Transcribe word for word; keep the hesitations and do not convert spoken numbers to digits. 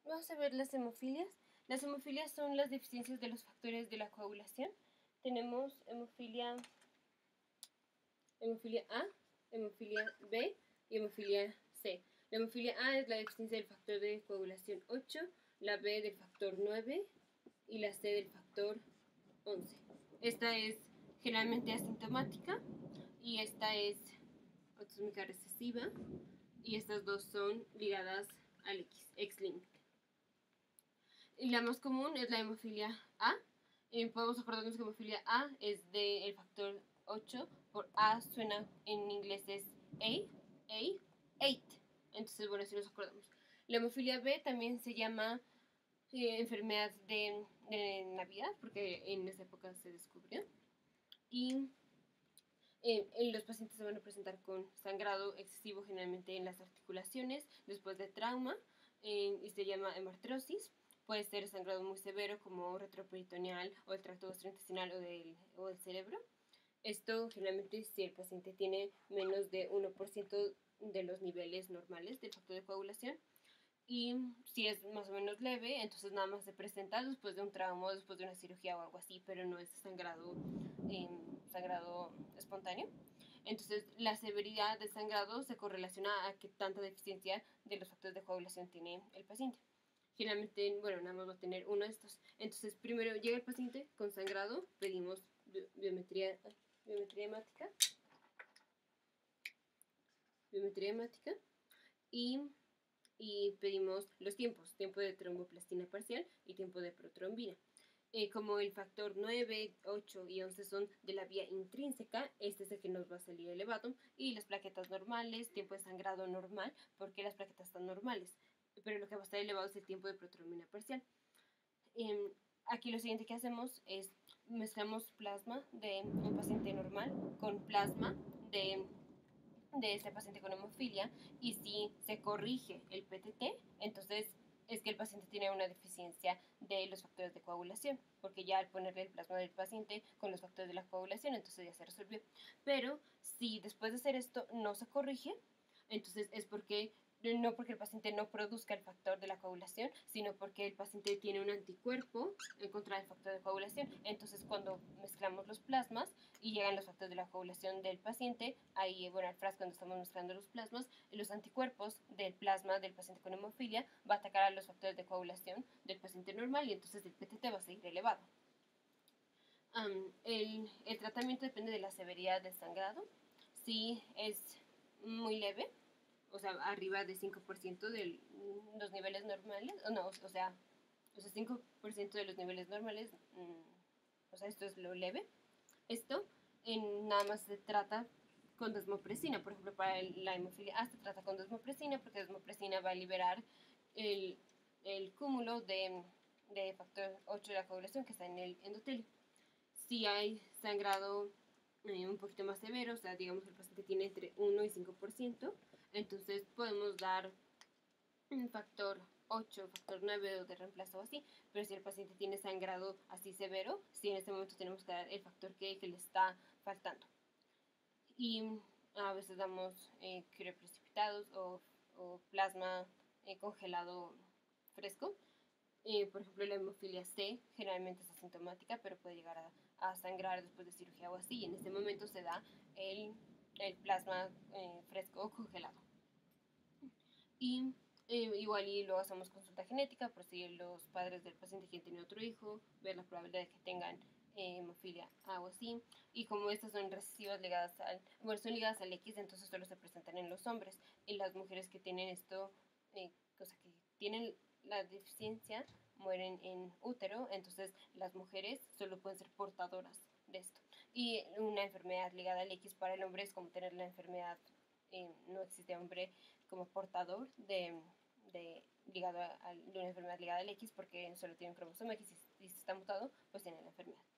Vamos a ver las hemofilias. Las hemofilias son las deficiencias de los factores de la coagulación. Tenemos hemofilia, hemofilia A, hemofilia B y hemofilia C. La hemofilia A es la deficiencia del factor de coagulación ocho, la B del factor nueve y la C del factor once. Esta es generalmente asintomática y esta es autosómica recesiva, y estas dos son ligadas al X, X-linked. Y la más común es la hemofilia A. Eh, podemos acordarnos que hemofilia A es del factor ocho, por A suena en inglés es A, A, eight. Entonces, bueno, así nos acordamos. La hemofilia B también se llama eh, enfermedad de, de Navidad, porque en esa época se descubrió. Y eh, los pacientes se van a presentar con sangrado excesivo, generalmente en las articulaciones, después de trauma, eh, y se llama hemartrosis. Puede ser sangrado muy severo como retroperitoneal o el tracto gastrointestinal o del, o del cerebro. Esto generalmente si el paciente tiene menos de uno por ciento de los niveles normales del factor de coagulación. Y si es más o menos leve, entonces nada más se presenta después de un trauma o después de una cirugía o algo así, pero no es sangrado, eh, sangrado espontáneo. Entonces la severidad del sangrado se correlaciona a qué tanta deficiencia de los factores de coagulación tiene el paciente. Generalmente, bueno, nada más va a tener uno de estos. Entonces primero llega el paciente con sangrado, pedimos biometría, biometría hemática, biometría hemática y y pedimos los tiempos, tiempo de tromboplastina parcial y tiempo de protrombina. Eh, como el factor nueve, ocho y once son de la vía intrínseca, este es el que nos va a salir elevado, y las plaquetas normales, tiempo de sangrado normal, porque las plaquetas están normales, pero lo que va a estar elevado es el tiempo de protrombina parcial. Eh, aquí lo siguiente que hacemos es mezclamos plasma de un paciente normal con plasma de de este paciente con hemofilia, y si se corrige el P T T, entonces es que el paciente tiene una deficiencia de los factores de coagulación, porque ya al ponerle el plasma del paciente con los factores de la coagulación, entonces ya se resolvió. Pero si después de hacer esto no se corrige, entonces es porque no porque el paciente no produzca el factor de la coagulación, sino porque el paciente tiene un anticuerpo en contra del factor de coagulación. Entonces, cuando mezclamos los plasmas y llegan los factores de la coagulación del paciente, ahí, bueno, al frasco donde estamos mezclando los plasmas, los anticuerpos del plasma del paciente con hemofilia va a atacar a los factores de coagulación del paciente normal, y entonces el P T T va a seguir elevado. Um, el, el tratamiento depende de la severidad del sangrado. Si es muy leve, o sea, arriba de cinco por ciento de los niveles normales, o no, o sea, o sea, cinco por ciento de los niveles normales, mmm, o sea, esto es lo leve. Esto en, nada más se trata con desmopresina. Por ejemplo, para el, la hemofilia A se trata con desmopresina, porque desmopresina va a liberar el, el cúmulo de, de factor ocho de la coagulación que está en el endotelio. Si hay sangrado eh, un poquito más severo, o sea, digamos que el paciente tiene entre uno y cinco por ciento, entonces podemos dar un factor ocho, factor nueve de reemplazo o así. Pero si el paciente tiene sangrado así severo, sí, en este momento tenemos que dar el factor que, que le está faltando. Y a veces damos eh, crioprecipitados o, o plasma eh, congelado fresco. Eh, por ejemplo, la hemofilia C generalmente es asintomática, pero puede llegar a, a sangrar después de cirugía o así, y en este momento se da el, el plasma eh, fresco o congelado. Y eh, igual y luego hacemos consulta genética por si los padres del paciente quieren tener otro hijo, ver la probabilidad de que tengan eh, hemofilia A o así. Y como estas son recesivas ligadas al, bueno, son ligadas al X, entonces solo se presentan en los hombres. Y las mujeres que tienen esto, eh, o sea, que tienen la deficiencia, mueren en útero, entonces las mujeres solo pueden ser portadoras de esto. Y una enfermedad ligada al X para el hombre es como tener la enfermedad, eh, no existe hombre como portador de, de, ligado a, a, de una enfermedad ligada al X, porque solo tiene un cromosoma X, y si está mutado, pues tiene la enfermedad.